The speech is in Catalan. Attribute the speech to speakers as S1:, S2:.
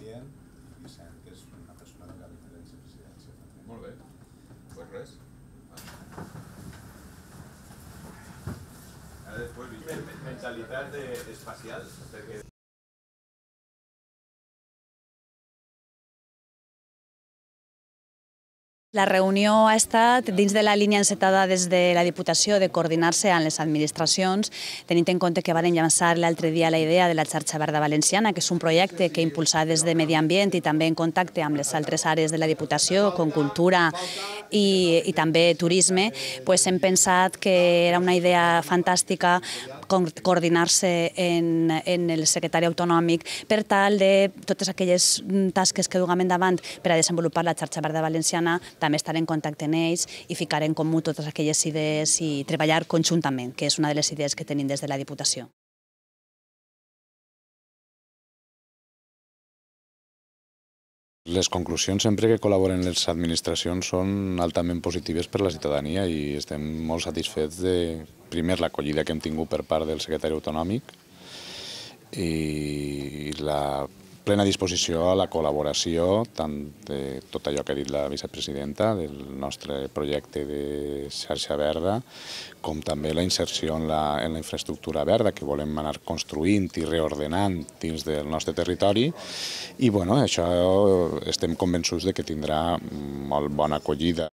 S1: Ambient, i Vicent, que és una persona del gabinet de vicepresidència.
S2: Molt bé, doncs res. Ara després, mentalitat espacial, perquè...
S3: La reunió ha estat dins de la línia encetada des de la Diputació de coordinar-se amb les administracions, tenint en compte que van llançar l'altre dia la idea de la xarxa verda valenciana, que és un projecte que impulsat des de Medi Ambient i també en contacte amb les altres àrees de la Diputació, com cultura i també turisme, hem pensat que era una idea fantàstica coordinar-se en el secretari autonòmic per tal de totes aquelles tasques que duguem endavant per a desenvolupar la xarxa verda valenciana, també estar en contacte amb ells i ficar en comú totes aquelles idees i treballar conjuntament, que és una de les idees que tenim des de la Diputació.
S1: Les conclusions sempre que col·laboren les administracions són altament positives per a la ciutadania i estem molt satisfets de, primer, l'acollida que hem tingut per part del secretari autonòmic i la plena disposició a la col·laboració, tant de tot allò que ha dit la vicepresidenta, del nostre projecte de xarxa verda, com també la inserció en la infraestructura verda que volem anar construint i reordenant dins del nostre territori. I això estem convençuts que tindrà molt bona acollida.